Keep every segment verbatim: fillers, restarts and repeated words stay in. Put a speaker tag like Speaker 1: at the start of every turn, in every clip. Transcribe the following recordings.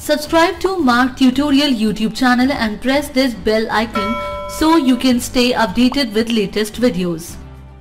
Speaker 1: Subscribe to Marg Tutorial YouTube channel and press this bell icon so you can stay updated with latest videos.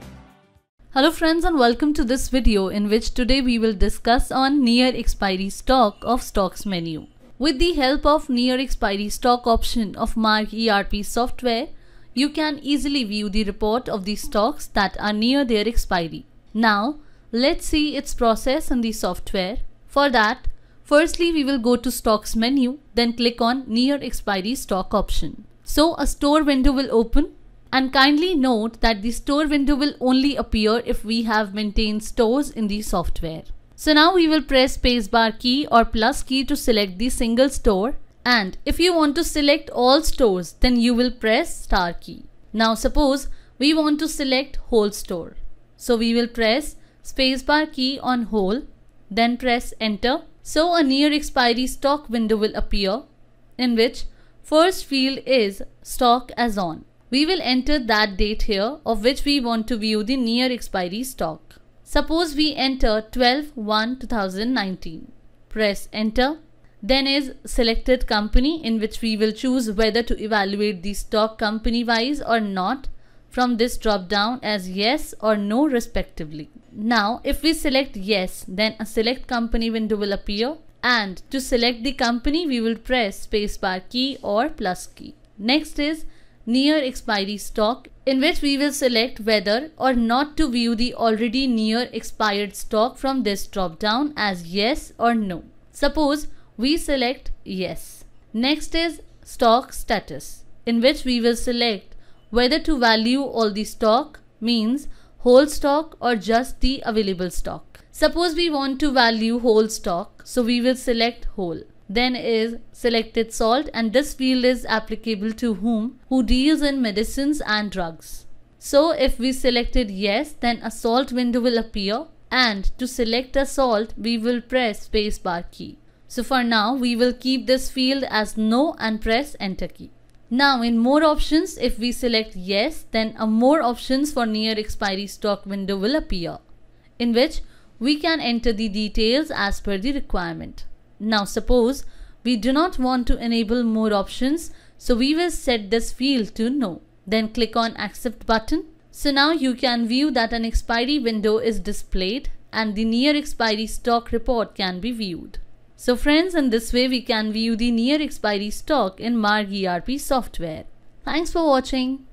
Speaker 1: Hello friends, and welcome to this video in which today we will discuss on near expiry stock of stocks menu. With the help of near expiry stock option of Marg E R P Software, you can easily view the report of the stocks that are near their expiry. Now, let's see its process in the software. For that, firstly we will go to stocks menu, then click on near expiry stock option. So a store window will open, and kindly note that the store window will only appear if we have maintained stores in the software. So now we will press spacebar key or plus key to select the single store, and if you want to select all stores then you will press star key. Now suppose we want to select whole store. So we will press spacebar key on whole, then press enter. So a near expiry stock window will appear, in which first field is stock as on. We will enter that date here of which we want to view the near expiry stock. Suppose we enter twelve one two thousand nineteen. Press enter. Then is selected company, in which we will choose whether to evaluate the stock company wise or not from this drop down as yes or no respectively. Now if we select yes, then a select company window will appear, and to select the company we will press spacebar key or plus key. Next is near expiry stock, in which we will select whether or not to view the already near expired stock from this drop down as yes or no. Suppose we select yes. Next is stock status, in which we will select whether to value all the stock, means whole stock or just the available stock. Suppose we want to value whole stock, so we will select whole. Then is selected salt, and this field is applicable to whom who deals in medicines and drugs. So if we selected yes, then a salt window will appear, and to select a salt we will press spacebar key. So for now we will keep this field as no and press enter key. Now in more options, if we select yes, then a more options for near expiry stock window will appear, in which we can enter the details as per the requirement. Now suppose we do not want to enable more options, so we will set this field to no. Then click on accept button. So now you can view that an expiry window is displayed and the near expiry stock report can be viewed. So friends, in this way we can view the near expiry stock in Marg E R P software. Thanks for watching.